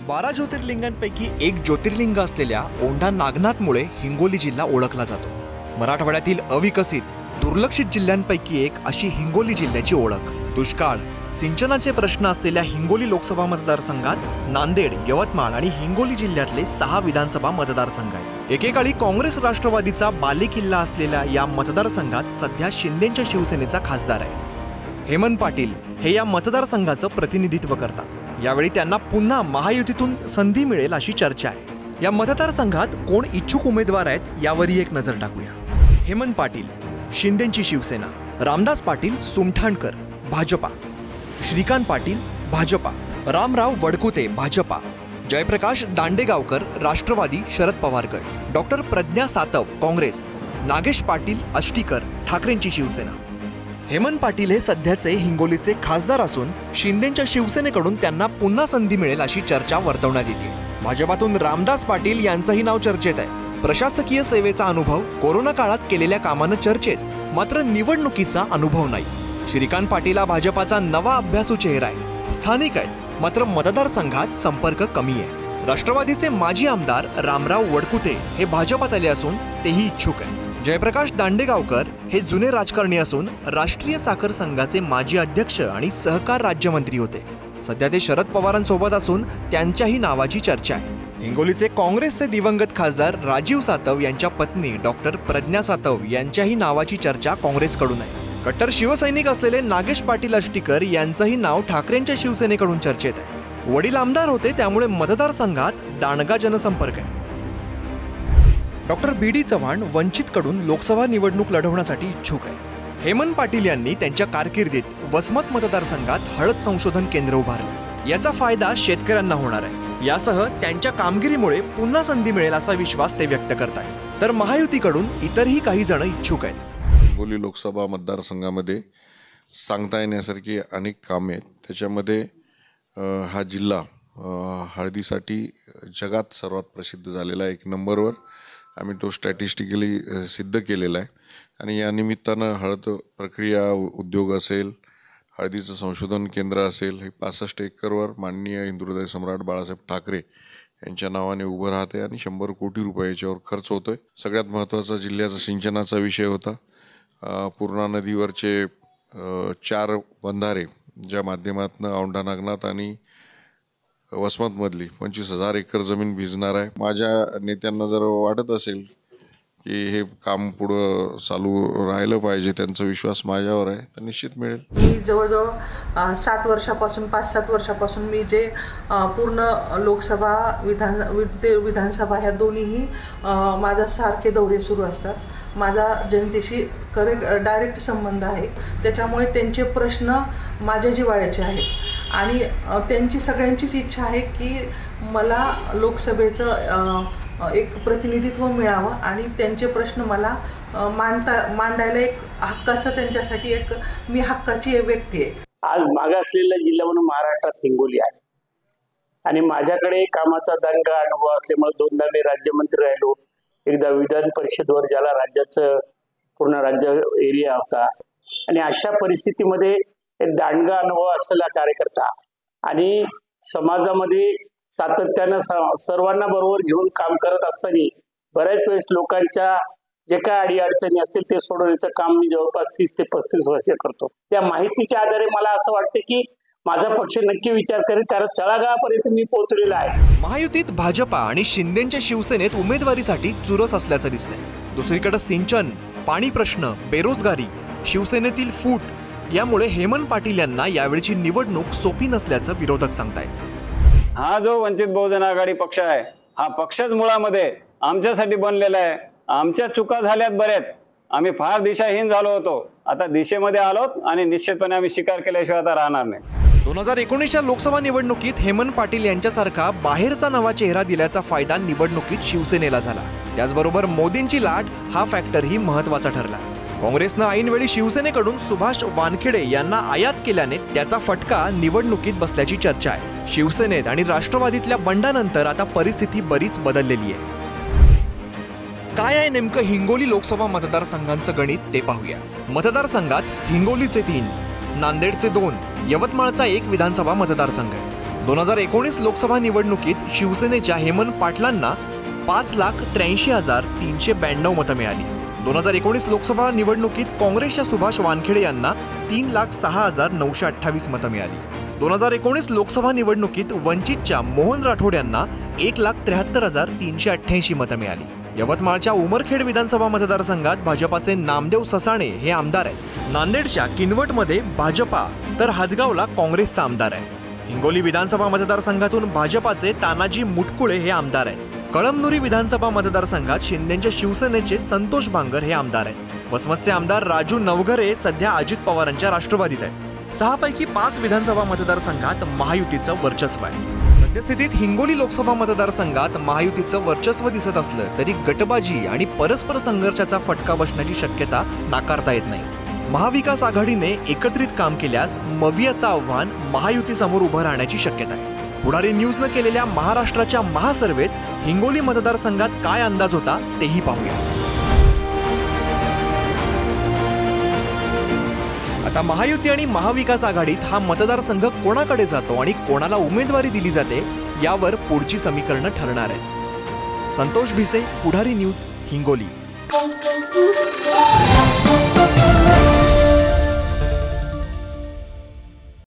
12 ज्योतिर्लिंगांपैकी एक ज्योतिर्लिंग असलेल्या औंढा नागनाथमुळे हिंगोली जिल्हा ओळखला जातो। मराठवाड्यातील अविकसित दुर्लक्षित जिल्ह्यांपैकी एक अशी हिंगोली जिल्ह्याची ओळख। दुष्काळ, सिंचनाचे प्रश्न असलेल्या हिंगोली लोकसभा मतदारसंघात नांदेड, यवतमाळ आणि हिंगोली जिल्ह्यातले 6 विधानसभा मतदारसंघ आहेत। एकेकाळी काँग्रेस राष्ट्रवादीचा बालेकिल्ला असलेल्या या मतदारसंघात सध्या शिंदेंच्या शिवसेनेचा खासदार आहे। हेमंत पाटील हे या मतदारसंघाचं प्रतिनिधित्व करतात। यावेळी त्यांना पुन्हा महायुतीतून संधी मिळेल अशी चर्चा आहे। या मतदारसंघात कोण इच्छुक उमेदवार आहेत यावरही एक नजर टाकूया। हेमंत पाटील, शिंदेंची शिवसेना, रामदास पाटील सुमठाणकर, भाजपा, श्रीकांत पाटील, भाजपा, रामराव वडकुते, भाजपा, जयप्रकाश दांडेगावकर, राष्ट्रवादी शरद पवार गट, डॉक्टर प्रज्ञा सातव, काँग्रेस, नागेश पाटील आष्टीकर, ठाकरेंची शिवसेना। हेमंत पाटील हे सध्याचे हिंगोलीचे खासदार असून शिंदेंच्या शिवसेनेकडून त्यांना पुन्हा संधी मिळेल अशी चर्चा वर्तवण्यात येते। भाजपातून रामदास पाटील यांचंही नाव चर्चेत आहे। प्रशासकीय सेवेचा अनुभव, कोरोना काळात केलेल्या कामानं चर्चेत, मात्र निवडणुकीचा अनुभव नाही। श्रीकांत पाटील हा भाजपाचा नवा अभ्यासू चेहरा आहे। स्थानिक आहे, मात्र मतदारसंघात संपर्क कमी आहे। राष्ट्रवादीचे माजी आमदार रामराव वडकुते हे भाजपात आले असून तेही इच्छुक आहे। जयप्रकाश दांडेगावकर हे जुने राजकारणी असून राष्ट्रीय साखर संघाचे माजी अध्यक्ष आणि सहकार राज्यमंत्री होते। सध्या ते शरद पवारांसोबत असून त्यांच्याही नावाची चर्चा आहे। हिंगोलीचे काँग्रेसचे दिवंगत खासदार राजीव सातव यांच्या पत्नी डॉक्टर प्रज्ञा सातव यांच्याही नावाची चर्चा काँग्रेसकडून आहे। कट्टर शिवसैनिक असलेले नागेश पाटील आष्टीकर यांचंही नाव ठाकरेंच्या शिवसेनेकडून चर्चेत आहे। वडील आमदार होते, त्यामुळे मतदारसंघात दांडगा जनसंपर्क आहे। डॉक्टर बी.डी. चव्हाण वंचितकडून लोकसभा निवडणूक लढवण्यासाठी इच्छुक आहे। हेमंत पाटील यांनी त्यांच्या कारकिर्दीत वसमत मतदारसंघात हळद संशोधन केंद्र उभारले। याचा फायदा शेतकऱ्यांना होणार आहे। यासह त्यांच्या कामगिरीमुळे पुन्हा संधी मिळेल असा विश्वास ते व्यक्त करतात। तर महायुतीकडून इतरही काही जण इच्छुक आहेत। हिंगोली लोकसभा मतदारसंघामध्ये सांगता येण्यासारखी अनेक कामे आहेत। त्याच्यामध्ये हा जिल्हा हळदीसाठी जगात सर्वात प्रसिद्ध झालेला आहे, 1 नंबरवर। आम्ही तो स्टॅटिस्टिकली सिद्ध केलेला आहे आणि या निमित्तानं हळद प्रक्रिया उद्योग असेल, हळदीचं संशोधन केंद्र असेल, हे 65 एकरवर माननीय हिंदुहृदय सम्राट बाळासाहेब ठाकरे यांच्या नावाने उभं राहते आणि 100 कोटी रुपये याच्यावर खर्च होतोय। सगळ्यात महत्त्वाचा जिल्ह्याचा सिंचनाचा विषय होता। पूर्णा नदीवरचे 4 बंधारे ज्या माध्यमातून औंढा नागनाथ आणि वसमतमधली 25,000 एकर जमीन भिजणार आहे। माझ्या नेत्यांना जर वाटत असेल की हे काम पुढं चालू राहिलं पाहिजे, त्यांचा विश्वास माझ्यावर आहे, तर निश्चित मिळेल। मी जवळजवळ 7 वर्षापासून 5-7 वर्षापासून मी जे पूर्ण लोकसभा विधानसभा ह्या दोन्हीही माझा सारखे दौरे सुरू असतात। माझा जनतेशी डायरेक्ट संबंध आहे, त्याच्यामुळे त्यांचे प्रश्न माझ्या जिव्हाळ्याचे आहेत आणि त्यांची सगळ्यांचीच इच्छा आहे की मला लोकसभेचं एक प्रतिनिधित्व मिळावं आणि त्यांचे प्रश्न मला मांडायला एक हक्काचं, त्यांच्यासाठी एक मी हक्काची व्यक्ती आहे। आज मागासलेला जिल्हा म्हणून महाराष्ट्रात हिंगोली आहे आणि माझ्याकडे कामाचा दणका अनुभव असल्यामुळे 2दा मी राज्यमंत्री राहिलो। एकदा विधान परिषदवर, ज्याला राज्याचं पूर्ण राज्य एरिया होता, आणि अशा परिस्थितीमध्ये एक दांडगा अनुभव असलेला कार्यकर्ता आणि समाजामध्ये सातत्यानं सर्वांना बरोबर घेऊन काम करत असताना बऱ्याच वेळेस लोकांच्या जे काय अडीअडचणी असतील ते सोडवण्याचं काम मी जवळपास 30 ते 35 वर्ष करतो। त्या माहितीच्या आधारे मला असं वाटतं की माझा पक्ष नक्की विचार करेल, कारण तळागाळापर्यंत मी पोहोचलेला आहे। महायुतीत भाजपा आणि शिंदेंच्या शिवसेनेत उमेदवारीसाठी चुरस असल्याचं दिसतंय। दुसरीकडे सिंचन, पाणी प्रश्न, बेरोजगारी, शिवसेनेतील फूट यामुळे हेमंत पाटील यांना यावेळची निवडणूक सोपी नसल्याचं विरोधक सांगतायत। हा जो वंचित बहुजन आघाडी पक्ष आहे, हा पक्षच मुळामध्ये आमच्यासाठी बनलेला आहे। आमच्या चुका झाल्यात बऱ्याच, आम्ही फार दिशाहीन झालो होतो, आता दिशेमध्ये आलोत आणि निश्चितपणे आम्ही स्वीकार केल्याशिवाय आता राहणार नाही। 2019च्या लोकसभा निवडणुकीत हेमंत पाटील यांच्यासारखा बाहेरचा नवा चेहरा दिल्याचा फायदा निवडणुकीत शिवसेनेला झाला। त्याचबरोबर मोदींची लाट हा फॅक्टरही महत्त्वाचा ठरला। काँग्रेसनं ऐनवेळी शिवसेनेकडून सुभाष वानखेडे यांना आयात केल्याने त्याचा फटका निवडणुकीत बसल्याची चर्चा आहे। शिवसेनेत आणि राष्ट्रवादीतल्या बंडानंतर आता परिस्थिती बरीच बदललेली आहे। काय आहे नेमकं हिंगोली लोकसभा मतदारसंघांचं गणित ते पाहूया। मतदारसंघात हिंगोलीचे 3, नांदेडचे 2, यवतमाळचा 1 विधानसभा मतदारसंघ आहे। 2019 लोकसभा निवडणुकीत शिवसेनेच्या हेमंत पाटलांना 5,83,392 मतं मिळाली. 2019 लोकसभा निवडणुकीत काँग्रेसच्या सुभाष वानखेडे यांना 3,06,928 मतं मिळाली. 2019 लोकसभा निवडणुकीत वंचितच्या मोहन राठोड यांना 1,73,388 मतं मिळाली. यवतमाळच्या उमरखेड विधानसभा मतदारसंघात भाजपाचे नामदेव ससाणे हे आमदार आहेत. नांदेडच्या किनवटमध्ये भाजपा तर हदगावला काँग्रेसचा आमदार आहे. हिंगोली विधानसभा मतदारसंघातून भाजपाचे तानाजी मुटकुळे हे आमदार आहेत. कळमनुरी विधानसभा मतदारसंघात शिंदेच्या शिवसेनेचे संतोष बांगर हे आमदार आहेत. वसमतचे आमदार राजू नवघरे सध्या अजित पवारांच्या राष्ट्रवादीत आहेत. 6 पैकी 5 विधानसभा मतदारसंघात महायुतीचं वर्चस्व आहे. सद्यस्थितीत हिंगोली लोकसभा मतदारसंघात महायुतीचं वर्चस्व दिसत असलं तरी गटबाजी आणि परस्पर संघर्षाचा फटका बसण्याची शक्यता नाकारता येत नाही. महाविकास आघाडीने एकत्रित काम केल्यास मवियाचं आव्हान महायुतीसमोर उभं राहण्याची शक्यता आहे. पुढारी न्यूजनं केलेल्या महाराष्ट्राच्या महासर्वेत हिंगोली मतदारसंघात काय अंदाज होता तेही पाहूया. आता महायुती आणि महाविकास आघाडीत हा मतदारसंघ कोणाकडे जातो आणि कोणाला उमेदवारी दिली जाते यावर पुढची समीकरणं ठरणार आहेत. संतोष भिसे, पुढारी न्यूज, हिंगोली.